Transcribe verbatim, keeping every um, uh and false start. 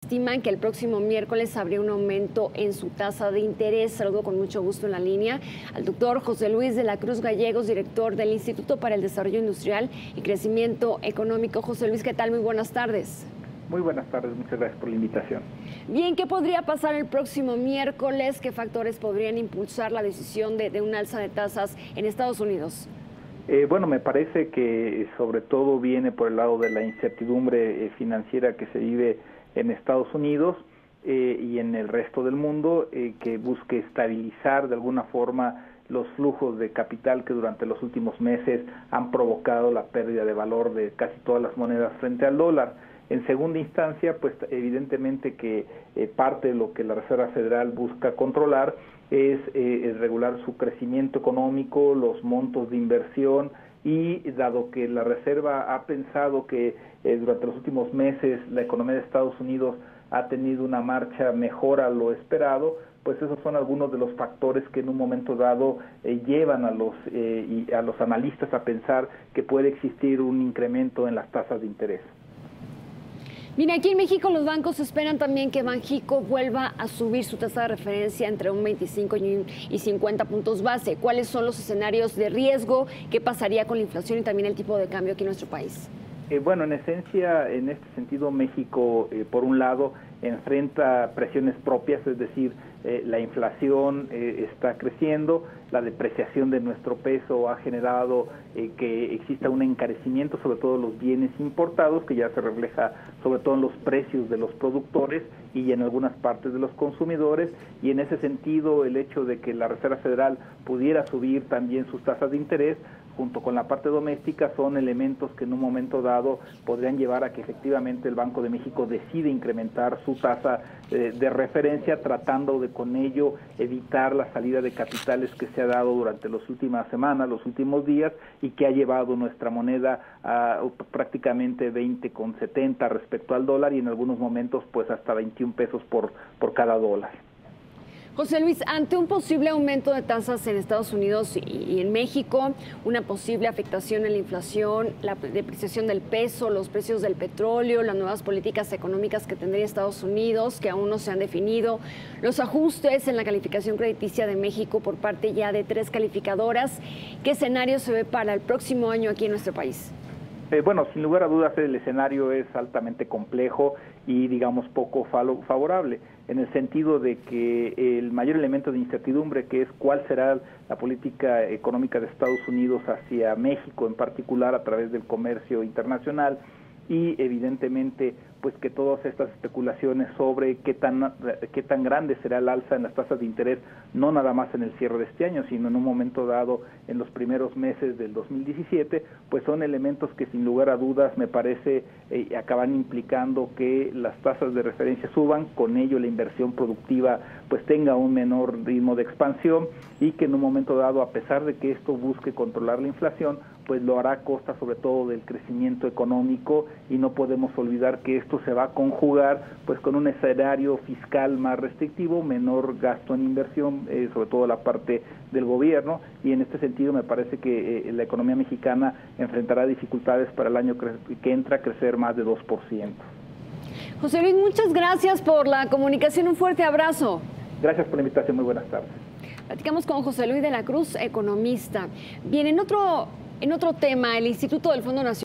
Estiman que el próximo miércoles habría un aumento en su tasa de interés. Saludo con mucho gusto en la línea al doctor José Luis de la Cruz Gallegos, director del Instituto para el Desarrollo Industrial y Crecimiento Económico. José Luis, ¿qué tal? Muy buenas tardes. Muy buenas tardes, muchas gracias por la invitación. Bien, ¿qué podría pasar el próximo miércoles? ¿Qué factores podrían impulsar la decisión de, de un alza de tasas en Estados Unidos? Eh, bueno, me parece que sobre todo viene por el lado de la incertidumbre eh, financiera que se vive en Estados Unidos eh, y en el resto del mundo, eh, que busque estabilizar de alguna forma los flujos de capital que durante los últimos meses han provocado la pérdida de valor de casi todas las monedas frente al dólar. En segunda instancia, pues evidentemente que eh, parte de lo que la Reserva Federal busca controlar es eh, regular su crecimiento económico, los montos de inversión, y dado que la Reserva ha pensado que eh, durante los últimos meses la economía de Estados Unidos ha tenido una marcha mejor a lo esperado, pues esos son algunos de los factores que en un momento dado eh, llevan a los, eh, y a los analistas a pensar que puede existir un incremento en las tasas de interés. Mira, aquí en México los bancos esperan también que Banxico vuelva a subir su tasa de referencia entre un veinticinco y cincuenta puntos base. ¿Cuáles son los escenarios de riesgo? ¿Qué pasaría con la inflación y también el tipo de cambio aquí en nuestro país? Eh, bueno, en esencia, en este sentido, México, eh, por un lado, enfrenta presiones propias, es decir, eh, la inflación eh, está creciendo, la depreciación de nuestro peso ha generado eh, que exista un encarecimiento, sobre todo de los bienes importados, que ya se refleja sobre todo en los precios de los productores y en algunas partes de los consumidores, y en ese sentido el hecho de que la Reserva Federal pudiera subir también sus tasas de interés, junto con la parte doméstica, son elementos que en un momento dado podrían llevar a que efectivamente el Banco de México decide incrementar su tasa eh, de referencia, tratando de con ello evitar la salida de capitales que se ha dado durante las últimas semanas, los últimos días, y que ha llevado nuestra moneda a prácticamente veinte con setenta respecto al dólar, y en algunos momentos pues hasta veintiún pesos por, por cada dólar. José Luis, ante un posible aumento de tasas en Estados Unidos y en México, una posible afectación en la inflación, la depreciación del peso, los precios del petróleo, las nuevas políticas económicas que tendría Estados Unidos, que aún no se han definido, los ajustes en la calificación crediticia de México por parte ya de tres calificadoras, ¿qué escenario se ve para el próximo año aquí en nuestro país? Eh, bueno, sin lugar a dudas el escenario es altamente complejo y digamos poco favorable, en el sentido de que el mayor elemento de incertidumbre, que es cuál será la política económica de Estados Unidos hacia México en particular a través del comercio internacional, y evidentemente pues que todas estas especulaciones sobre qué tan qué tan grande será el alza en las tasas de interés, no nada más en el cierre de este año, sino en un momento dado en los primeros meses del dos mil diecisiete, pues son elementos que sin lugar a dudas me parece eh, acaban implicando que las tasas de referencia suban, con ello la inversión productiva pues tenga un menor ritmo de expansión, y que en un momento dado, a pesar de que esto busque controlar la inflación, pues lo hará a costa sobre todo del crecimiento económico, y no podemos olvidar que esto se va a conjugar pues con un escenario fiscal más restrictivo, menor gasto en inversión, eh, sobre todo la parte del gobierno, y en este sentido me parece que eh, la economía mexicana enfrentará dificultades para el año que entra a crecer más de dos por ciento. José Luis, muchas gracias por la comunicación, un fuerte abrazo. Gracias por la invitación, muy buenas tardes. Platicamos con José Luis de la Cruz, economista. Bien, en otro, en otro tema, el Instituto del Fondo Nacional